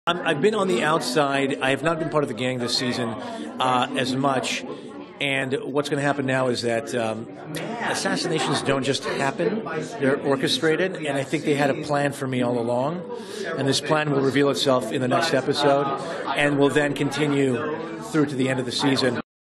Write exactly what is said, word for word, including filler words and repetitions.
I'm, I've been on the outside. I have not been part of the gang this season uh, as much. And what's going to happen now is that um, assassinations don't just happen, they're orchestrated, and I think they had a plan for me all along. And this plan will reveal itself in the next episode and will then continue through to the end of the season.